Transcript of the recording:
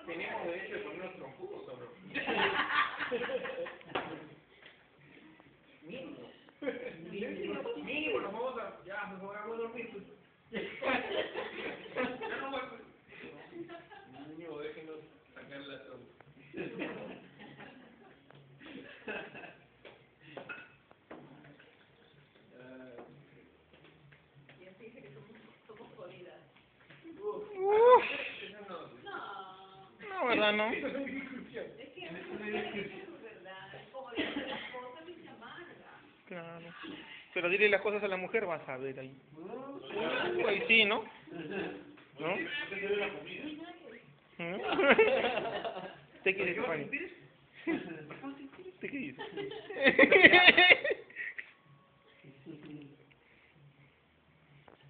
Tenemos derecho de ponernos trompudos, ¿o no? Mínimo. Mínimo, nos vamos a... Ya, mejor vamos a dormir, pues. Ya no más. Mínimo, déjenos sacar la trompa. No, ¿verdad, no? Es que no es verdad. Es como le hace las cosas y se amarga. Claro. Pero dile las cosas a la mujer, vas a ver ahí. Ahí sí, ¿no? ¿No? ¿Mm? ¿Usted qué dice, Fanny? ¿Usted qué dice?